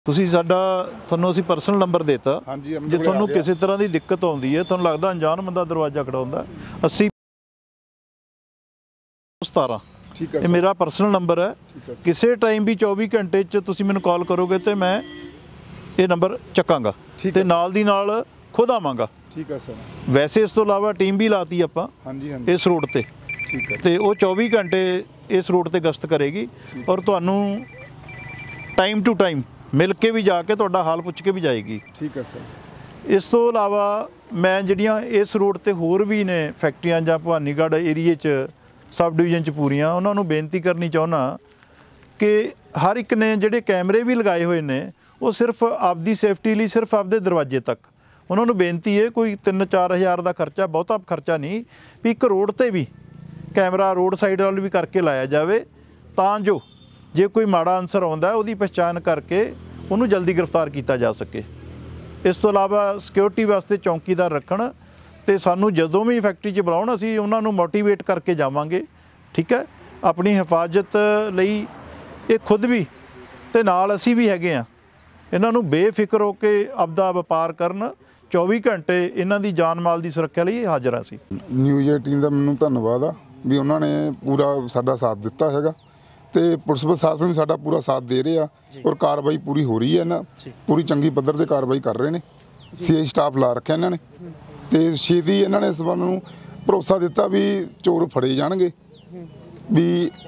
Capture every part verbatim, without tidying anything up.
ਤੁਸੀਂ ਸਾਡਾ ਤੁਹਾਨੂੰ ਅਸੀਂ ਪਰਸਨਲ ਨੰਬਰ ਦੇਤਾ ਜੇ ਤੁਹਾਨੂੰ ਕਿਸੇ ਤਰ੍ਹਾਂ ਦੀ ਦਿੱਕਤ ਆਉਂਦੀ ਹੈ ਤੁਹਾਨੂੰ ਲੱਗਦਾ ਅਣਜਾਣ ਬੰਦਾ ਦਰਵਾਜ਼ਾ ਖੜਾਉਂਦਾ अस्सी सतारह ठीक है। ये मेरा पर्सनल नंबर है किसी टाइम भी चौबीस घंटे च तुसीं मैनूं कॉल करोगे तो मैं ये नंबर चकांगा ते नाल दी नाल खुद आवांगा। ठीक है सर। वैसे इस तो इलावा टीम भी लाती आपां इस रोड ते ठीक है ते वो चौबीस घंटे इस रोड ते गश्त करेगी और तुहानूं टाइम टू टाइम मिल के भी जाके तुहाडा हाल पुछ के भी जाएगी। ठीक है सर। इस तो इलावा मैं जिहड़ियां इस रोड ते होर भी ने फैक्ट्रियां जां भवानीगढ़ एरिए च सब डिवीजन च पूरियां उन्होंने बेनती करनी चाहुंदा कि हर एक ने जिहड़े कैमरे भी लगाए हुए ने वो सिर्फ आपदी सेफ्टी लिए सिर्फ आपदे दरवाजे तक उन्होंने बेनती है कोई तीन चार हज़ार का खर्चा बहुता खर्चा नहीं भी एक रोड ते भी कैमरा रोड साइड वाल भी करके लाया जाए तां जो जे कोई माड़ा अंसर आउंदा उहदी पहचान करके उन्होंने जल्दी गिरफ्तार किया जा सके। इस तो इलावा सिक्योरिटी वास्ते चौकीदार रखण तो सानू जदों भी फैक्ट्री च बुलाउण असीं उन्हां नूं मोटिवेट करके जावांगे। ठीक है। अपनी हिफाजत लई ये खुद भी ते नाल असीं भी हैगे आ इन्हां नूं बेफिक्र हो के आपदा वपार करन चौबीस घंटे इन्हां दी जान माल दी सुरक्षा लई हाज़र आ। असीं न्यूज़ एटीन दा मैनूं धन्नवाद आ भी उन्हां ने पूरा साडा साथ दिता हैगा ते पुलिस प्रशासन भी साडा पूरा साथ दे रहे आ और कार्रवाई पूरी हो रही है ना पूरी चंगी पद्धर ते कार्रवाई कर रहे हैं। सी आई स्टाफ ला रखा इन्होंने तो छेती इन्होंने इस बार भरोसा दिता भी चोर फड़े जाणगे भी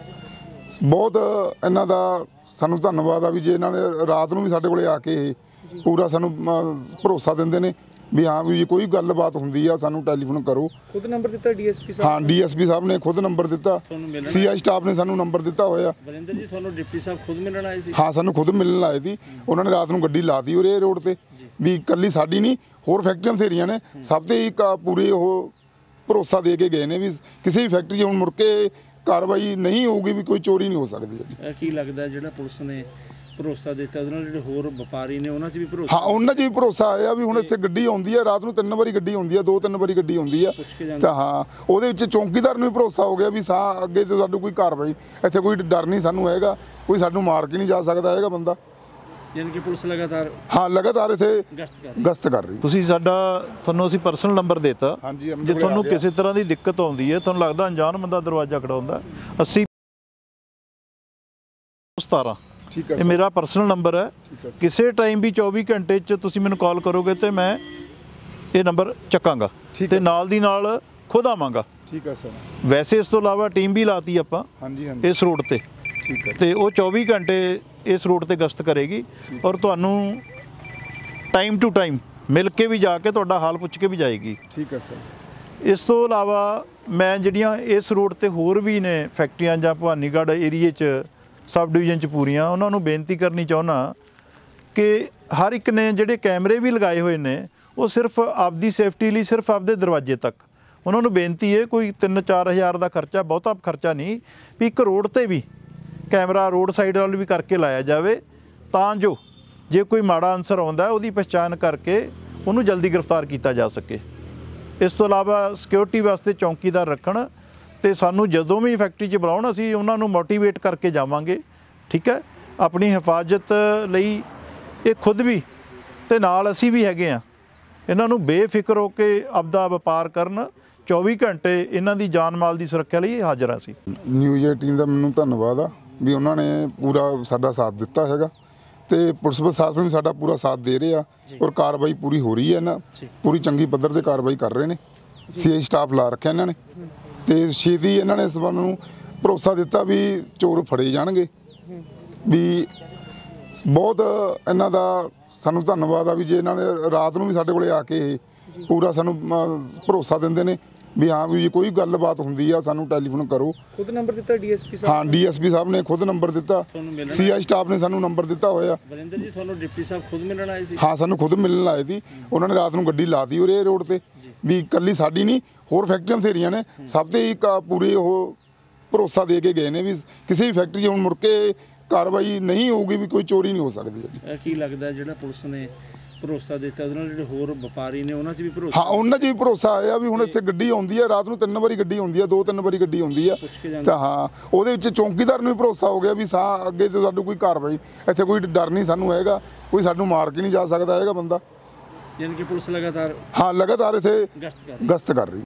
बहुत इन्हां दा सानूं धन्नवाद आ भी जे इन्होंने रात नूं भी साडे कोले आके पूरा सानूं भरोसा दिंदे ने भी हाँ भी कोई गलबात होंदी आ सानूं टैलीफोन करो। खुद नंबर दिता डीएसपी साहब? हाँ डी एस पी साहब ने खुद नंबर दिता सी आई स्टाफ ने सानूं नंबर दिता होया। बलिंदर जी तुहानूं डिप्टी साहब खुद मिलण आए सी? हाँ सानूं खुद मिलण आए सी उन्होंने रात नूं गड्डी लाती उरे रोड ते भी कल्ली साडी नहीं होर फैक्ट्रियां बथेरियां ने सब ते एक पूरे वो भरोसा दे के गए ने भी किसी भी फैक्ट्री हुण मुड़ के कार्रवाई नहीं होगी भी कोई चोरी नहीं हो सकती। की लगदा जिहड़ा पुलिस ने भरोसा दिता उहदे नाल जिहड़े होर व्यापारी ने उहनां च भी भरोसा? हाँ उन्हां च भी भरोसा आया भी हुण इत्थे गड्डी आउंदी है रात नूं तीन वारी गड्डी आउंदी है दो तीन वारी गड्डी आउंदी है तो हाँ उहदे विच चौकीदार नूं भी भरोसा हो गया भी सा अगे तो साडू कोई कार्रवाई इत्थे कोई डर नहीं सानूं हैगा कोई सानूं मार के नहीं जा सकदा हैगा बंदा। यानी कि पुलिस लगातार हाँ लगातार इत्थे गश्त कर रही। ਤੁਸੀਂ ਸਾਡਾ ਤੁਹਾਨੂੰ ਅਸੀਂ ਪਰਸਨਲ ਨੰਬਰ ਦੇਤਾ ਜੇ ਤੁਹਾਨੂੰ ਕਿਸੇ ਤਰ੍ਹਾਂ ਦੀ ਦਿੱਕਤ ਆਉਂਦੀ ਹੈ ਤੁਹਾਨੂੰ ਲੱਗਦਾ ਅਣਜਾਣ ਬੰਦਾ ਦਰਵਾਜ਼ਾ ਖੜਾਉਂਦਾ अस्सी सतारह ठीक है। ये मेरा पर्सनल नंबर है किसी टाइम भी चौबीस घंटे च तुसीं मैनूं कॉल करोगे तो मैं ये नंबर चकांगा ते नाल दी नाल खुद आवांगा। ठीक है सर। वैसे इस तो इलावा टीम भी लाती आपां इस रोड ते ठीक है ते वो चौबीस घंटे इस रोड ते गश्त करेगी और तुहानूं टाइम टू टाइम मिल के भी जाके तुहाडा हाल पुछ के भी जाएगी। ठीक है सर। इस तो इलावा मैं जिहड़ियां इस रोड ते होर भी ने फैक्ट्रियां जां भवानीगढ़ एरिए च सब डिवीजन च पूरियां उन्होंने बेनती करनी चाहुंदा कि हर एक ने जिहड़े कैमरे भी लगाए हुए ने वो सिर्फ आपदी सेफ्टी लिए सिर्फ आपदे दरवाजे तक उन्होंने बेनती है कोई तीन चार हज़ार का खर्चा बहुता खर्चा नहीं भी एक रोड ते भी कैमरा रोड साइड वाल भी करके लाया जाए तां जो जे कोई माड़ा अंसर आउंदा उहदी पहचान करके उन्होंने जल्दी गिरफ्तार किया जा सके। इस तो इलावा सिक्योरिटी वास्ते चौकीदार रखण तो सानू जदों भी फैक्ट्री च बुलाउण असीं उन्हां नूं मोटिवेट करके जावांगे। ठीक है। अपनी हिफाजत लई ये खुद भी ते नाल असीं भी हैगे आ इन्हां नूं बेफिक्र हो के आपदा वपार करन चौबीस घंटे इन्हां दी जान माल दी सुरक्षा लई हाज़र आ। असीं न्यूज़ एटीन दा मैनूं धन्नवाद आ भी उन्हां ने पूरा साडा साथ दिता हैगा ते पुलिस प्रशासन भी साडा पूरा साथ दे रहे आ और कार्रवाई पूरी हो रही है ना पूरी चंगी पद्धर ते कार्रवाई कर रहे हैं। सी आई स्टाफ ला रखा इन्होंने तो छेती इन्होंने इस बार भरोसा दिता भी चोर फड़े जाणगे भी बहुत इन्हां दा सानूं धन्नवाद आ भी जे इन्होंने रात नूं भी साडे कोले आके पूरा सानूं भरोसा दिंदे ने भी हाँ भी कोई गलबात होंदी आ सानूं टैलीफोन करो। खुद नंबर दिता डीएसपी साहब? हाँ डी एस पी साहब ने खुद नंबर दिता सी आई स्टाफ ने सानूं नंबर दिता होया। बलिंदर जी तुहानूं डिप्टी साहब खुद मिलण आए सी? हाँ सानूं खुद मिलण आए सी उन्होंने रात नूं गड्डी लाती उरे रोड ते भी कल्ली साडी नहीं होर फैक्ट्रियां बथेरियां ने सब ते एक पूरे वो भरोसा दे के गए ने भी किसी भी फैक्ट्री हुण मुड़ के कार्रवाई नहीं होगी भी कोई चोरी नहीं हो सकती। की लगदा जिहड़ा पुलिस ने ਭਰੋਸਾ ਦਿੱਤਾ ਉਹਦੇ ਨਾਲ ਜਿਹੜੇ ਹੋਰ ਵਪਾਰੀ ਨੇ ਉਹਨਾਂ 'ਚ ਵੀ ਭਰੋਸਾ ਹਾਂ ਉਹਨਾਂ 'ਚ ਵੀ ਭਰੋਸਾ ਆਇਆ ਵੀ ਹੁਣ ਇੱਥੇ ਗੱਡੀ ਆਉਂਦੀ ਹੈ ਰਾਤ ਨੂੰ ਤਿੰਨ ਵਾਰੀ ਗੱਡੀ ਆਉਂਦੀ ਹੈ ਦੋ ਤਿੰਨ ਵਾਰੀ ਗੱਡੀ ਆਉਂਦੀ ਆ ਪੁੱਛ ਕੇ ਜਾਂਦੇ ਤਾਂ ਹਾਂ ਉਹਦੇ ਵਿੱਚ ਚੌਂਕੀਦਾਰ ਨੂੰ ਵੀ ਭਰੋਸਾ ਹੋ ਗਿਆ ਵੀ ਸਾ ਅੱਗੇ ਤੋਂ ਸਾਨੂੰ ਕੋਈ ਕਾਰਵਾਈ ਇੱਥੇ ਕੋਈ ਡਰ ਨਹੀਂ ਸਾਨੂੰ ਹੈਗਾ ਕੋਈ ਸਾਨੂੰ ਮਾਰ ਕੇ ਨਹੀਂ ਜਾ ਸਕਦਾ ਹੈਗਾ ਬੰਦਾ ਯਾਨੀ ਕਿ ਪੁਲਿਸ ਲਗਾਤਾਰ ਹਾਂ ਲਗਾਤਾਰ ਇੱਥੇ ਗਸ਼ਤ ਕਰ ਰਹੀ ਹੈ। ਗਸ਼ਤ ਕਰ ਰਹੀ